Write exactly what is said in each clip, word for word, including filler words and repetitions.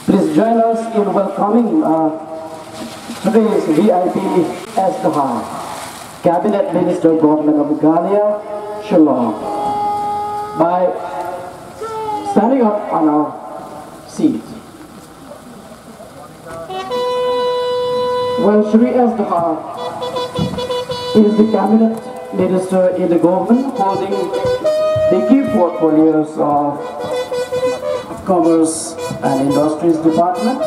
Please join us in welcoming uh, today's V I P as the Cabinet Minister Government of Meghalaya, Shillong, by standing up on our seats. Well, Shri S. Dhar is the Cabinet Minister in the government holding the key portfolios of Commerce and Industries Department,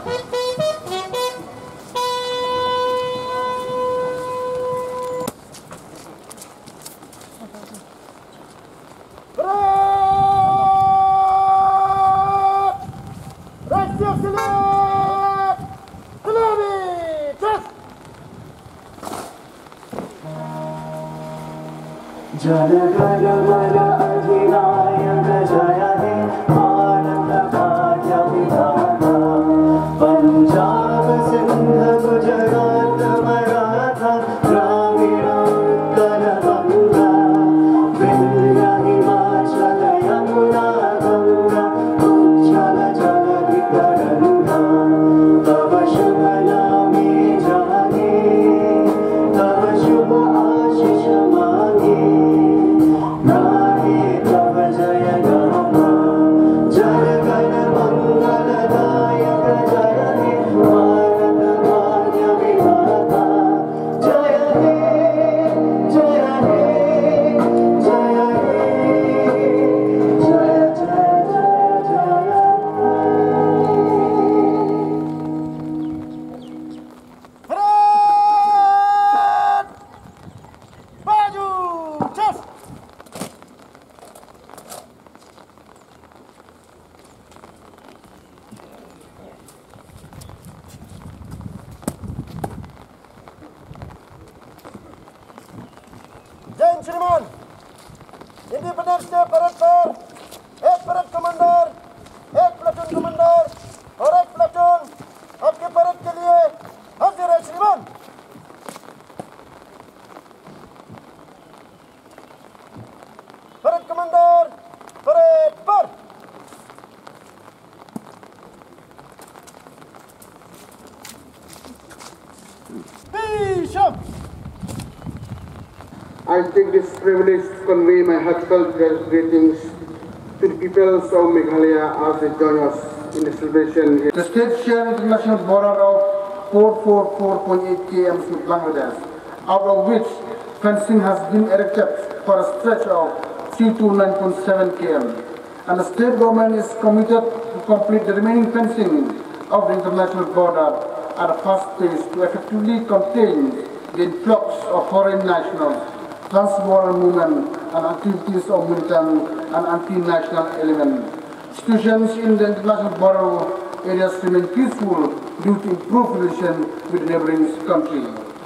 श्रीमान independence day parade पर एक parade commander, एक platoon commander और एक platoon आपके parade के लिए हाजिर है श्रीमान। परेड कमांडर परेड पर। Bishop. I take this privilege to convey my heartfelt greetings to the peoples of Meghalaya as they join us in the celebration here. The state shares international border of four hundred forty-four point eight kilometers with Bangladesh, out of which fencing has been erected for a stretch of three hundred twenty-nine point seven kilometers. And the state government is committed to complete the remaining fencing of the international border at a fast pace to effectively contain the influx of foreign nationals, trans-border movement and activities of militant and anti-national elements. Situations in the international border areas remain peaceful due to improved relations with the neighboring country.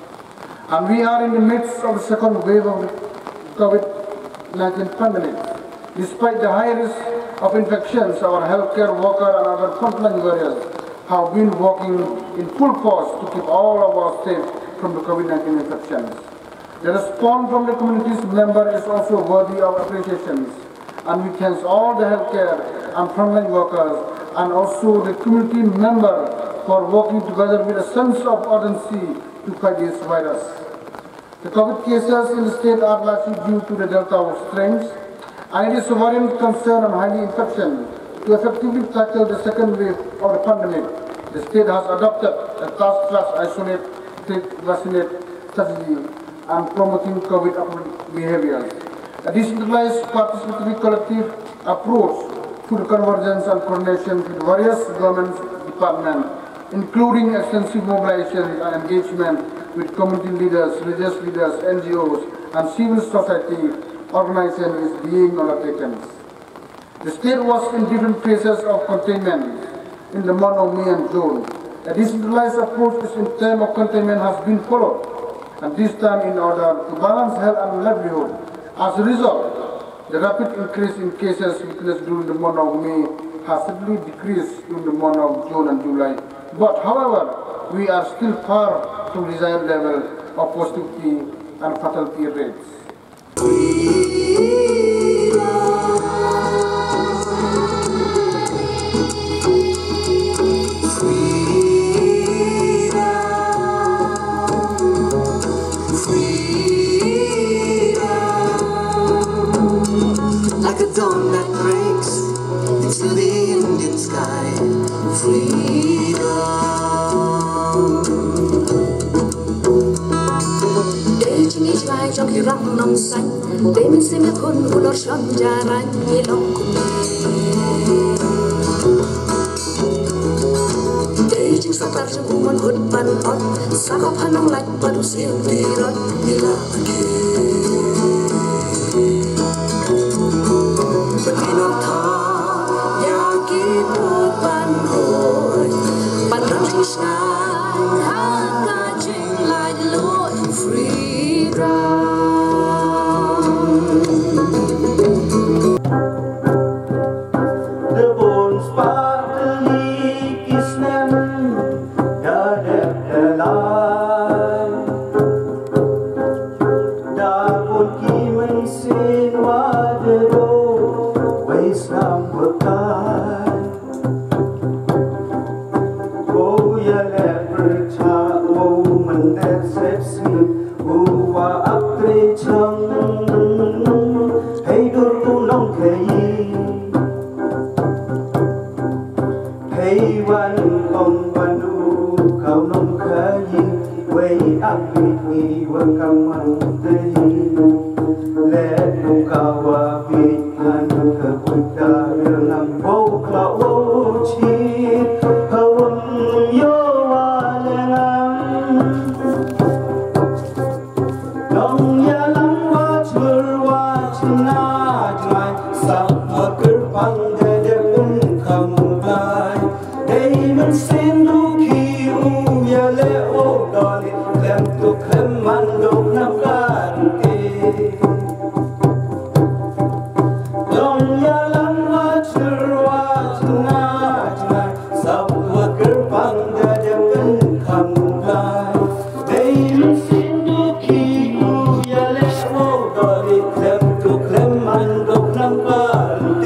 And we are in the midst of the second wave of COVID nineteen pandemic. Despite the high risk of infections, our healthcare workers and other frontline warriors have been working in full force to keep all of us safe from the COVID nineteen infections. The response from the community's members is also worthy of appreciation, and we thank all the healthcare and frontline workers and also the community members for working together with a sense of urgency to fight this virus. The COVID cases in the state are largely due to the Delta strains, and it is a worrying concern and highly infection. To effectively tackle the second wave of the pandemic, the state has adopted a task force isolate, take, vaccinate strategy and promoting COVID behaviors. A decentralized participatory collective approach to the convergence and coordination with various government departments, including extensive mobilization and engagement with community leaders, religious leaders, N G Os, and civil society organizations is being undertaken. The state was in different phases of containment in the month of May and June. A decentralized approach in terms of containment has been followed, and this time in order to balance health and livelihood. As a result, the rapid increase in cases witnessed during the month of May has steadily decreased during the month of June and July. But however, we are still far from the desired level of positivity and fatality rates. sky, freedom. Để chính ý trai trong khi răng nòng xanh, để mình xem nhắc hôn của lor son già ranh như lòng cùng để chính sắc ta trong cùng hút ban ớt, sa khóc hắn nong lạnh và đủ siêu đi rót như là kia. But I know ta ya ki put ban hồi ban răng chính sáng hát ca chính lại lối freedom. The bones sparkly kiss them, the death alive. Da bồn kỳ mây xin qua the door, waste nam vượt tai. Oh ya leper cha, oh mình đẹp xếp xin, oh qua áp tre chăng, hey đôi nông khề. Heyวันองวันดูเขานมเคยเวยอักมีวันกำมันเตยและดูกาวาบิหันเธอคุยตาเรื่องนำโบคลาโอชีพวันโยวาเลงังน้องอย่าลังว่าเชื่อว่าชนะใจสักพักกระพังเดินคำลายมันเส้นดูคิวยาเลโอดอลิแคลมตุกแคลมมันดกน้ำกันเกลองยาลังว่าชื่อว่าชนะชนะสับว่ากระปังเดินเป็นคำลายได้มันเส้นดูคิวยาเลโอดอลิแคลมตุกแคลมมันดกน้ำกันเก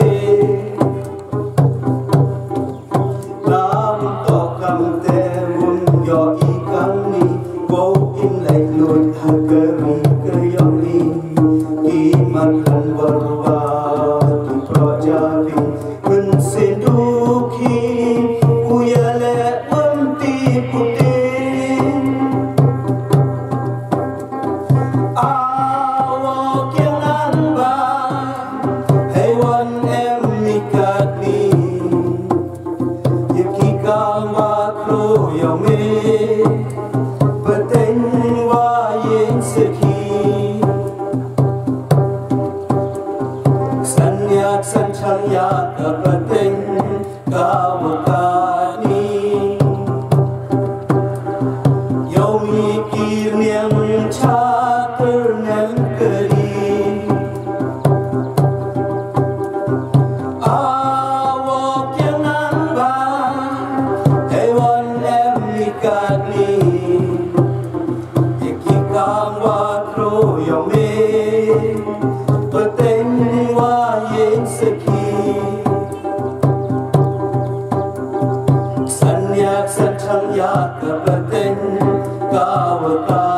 สัญญาสัญชัญญากับประเทศกาวกา